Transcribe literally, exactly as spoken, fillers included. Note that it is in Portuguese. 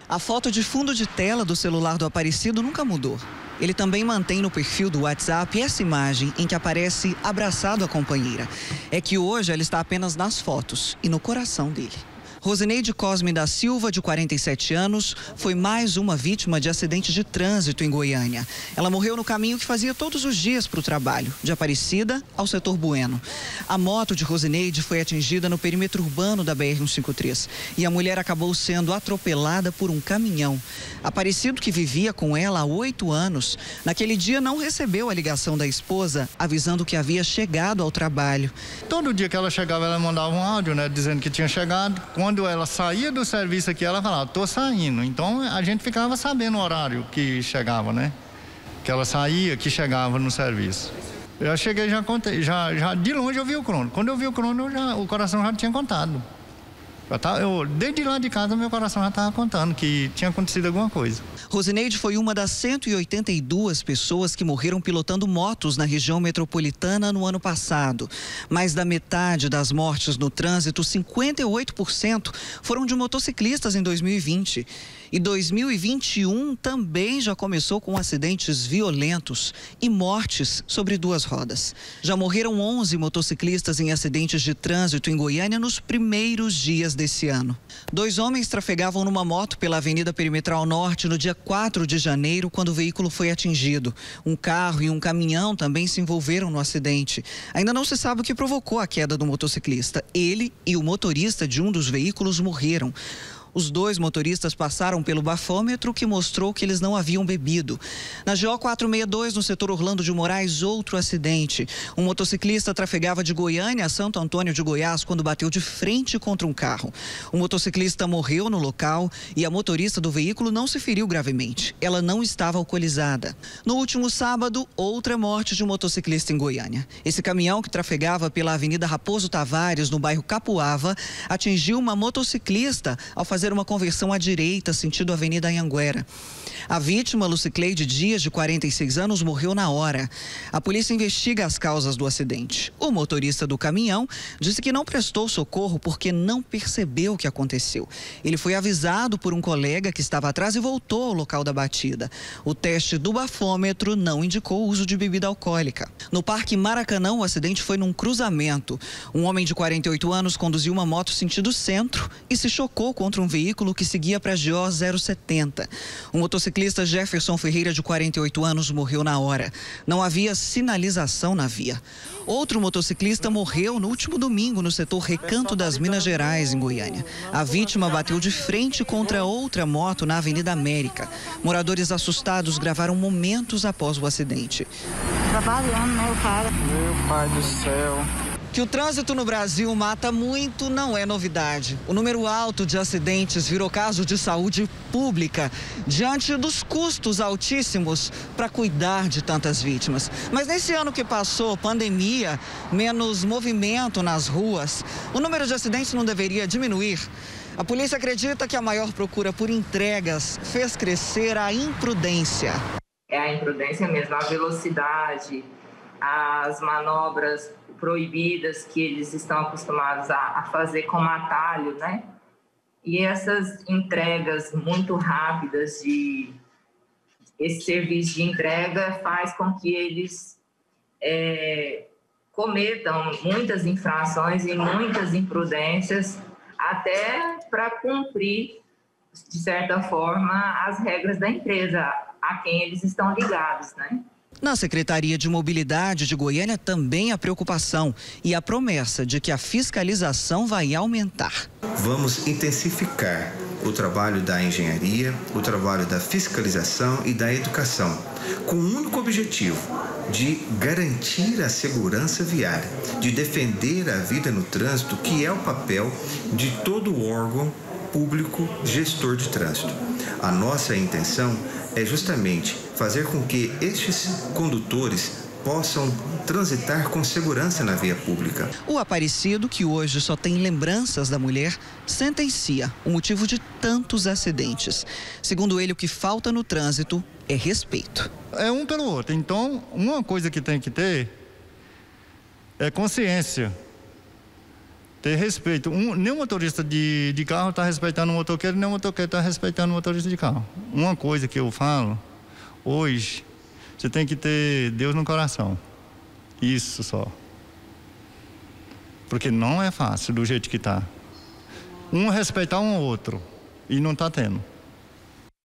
A foto de fundo de tela do celular do Aparecido nunca mudou. Ele também mantém no perfil do WhatsApp essa imagem em que aparece abraçado à companheira. É que hoje ela está apenas nas fotos e no coração dele. Rosineide Cosme da Silva, de quarenta e sete anos, foi mais uma vítima de acidente de trânsito em Goiânia. Ela morreu no caminho que fazia todos os dias para o trabalho, de Aparecida ao setor Bueno. A moto de Rosineide foi atingida no perímetro urbano da B R cento e cinquenta e três e a mulher acabou sendo atropelada por um caminhão. Aparecido, que vivia com ela há oito anos, naquele dia não recebeu a ligação da esposa avisando que havia chegado ao trabalho. Todo dia que ela chegava, ela mandava um áudio, né, dizendo que tinha chegado. Quando Quando ela saía do serviço aqui, ela falava, tô saindo. Então, a gente ficava sabendo o horário que chegava, né? Que ela saía, que chegava no serviço. Eu já cheguei, já contei, já, já de longe eu vi o crono. Quando eu vi o crono, eu já, o coração já tinha contado. Eu tava, eu, desde lá de casa, meu coração já estava contando que tinha acontecido alguma coisa. Rosineide foi uma das cento e oitenta e duas pessoas que morreram pilotando motos na região metropolitana no ano passado. Mais da metade das mortes no trânsito, cinquenta e oito por cento, foram de motociclistas em dois mil e vinte. E dois mil e vinte e um também já começou com acidentes violentos e mortes sobre duas rodas. Já morreram onze motociclistas em acidentes de trânsito em Goiânia nos primeiros dias desse ano. Dois homens trafegavam numa moto pela Avenida Perimetral Norte no dia quatro de janeiro, quando o veículo foi atingido. Um carro e um caminhão também se envolveram no acidente. Ainda não se sabe o que provocou a queda do motociclista. Ele e o motorista de um dos veículos morreram. Os dois motoristas passaram pelo bafômetro, que mostrou que eles não haviam bebido. Na G O quatrocentos e sessenta e dois, no setor Orlando de Moraes, outro acidente. Um motociclista trafegava de Goiânia a Santo Antônio de Goiás quando bateu de frente contra um carro. O motociclista morreu no local e a motorista do veículo não se feriu gravemente. Ela não estava alcoolizada. No último sábado, outra morte de um motociclista em Goiânia. Esse caminhão, que trafegava pela Avenida Raposo Tavares, no bairro Capuava, atingiu uma motociclista ao fazer uma conversão à direita, sentido Avenida Anhanguera. A vítima, Lucicleide Dias, de quarenta e seis anos, morreu na hora. A polícia investiga as causas do acidente. O motorista do caminhão disse que não prestou socorro porque não percebeu o que aconteceu. Ele foi avisado por um colega que estava atrás e voltou ao local da batida. O teste do bafômetro não indicou o uso de bebida alcoólica. No Parque Maracanã, o acidente foi num cruzamento. Um homem de quarenta e oito anos conduziu uma moto sentido centro e se chocou contra um veículo que seguia para a G O zero setenta. O motociclista Jefferson Ferreira, de quarenta e oito anos, morreu na hora. Não havia sinalização na via. Outro motociclista morreu no último domingo no setor Recanto das Minas Gerais, em Goiânia. A vítima bateu de frente contra outra moto na Avenida América. Moradores assustados gravaram momentos após o acidente. Trabalhando, né, o cara? Meu pai do céu. Que o trânsito no Brasil mata muito não é novidade. O número alto de acidentes virou caso de saúde pública diante dos custos altíssimos para cuidar de tantas vítimas. Mas nesse ano que passou, pandemia, menos movimento nas ruas, o número de acidentes não deveria diminuir. A polícia acredita que a maior procura por entregas fez crescer a imprudência. É a imprudência mesmo, a velocidade, as manobras proibidas que eles estão acostumados a, a fazer como atalho, né? E essas entregas muito rápidas de esse serviço de entrega faz com que eles é, cometam muitas infrações e muitas imprudências até para cumprir, de certa forma, as regras da empresa a quem eles estão ligados, né? Na Secretaria de Mobilidade de Goiânia também há preocupação e a promessa de que a fiscalização vai aumentar. Vamos intensificar o trabalho da engenharia, o trabalho da fiscalização e da educação, com o único objetivo de garantir a segurança viária, de defender a vida no trânsito, que é o papel de todo órgão público gestor de trânsito. A nossa intenção é justamente fazer com que estes condutores possam transitar com segurança na via pública. O Aparecido, que hoje só tem lembranças da mulher, sentencia o motivo de tantos acidentes. Segundo ele, o que falta no trânsito é respeito. É um pelo outro. Então, uma coisa que tem que ter é consciência. ter respeito. Um, nem o motorista de, de carro está respeitando o motoqueiro, nem o motoqueiro está respeitando o motorista de carro. Uma coisa que eu falo, hoje, você tem que ter Deus no coração. Isso só. Porque não é fácil do jeito que está. Um respeitar um outro, e não está tendo.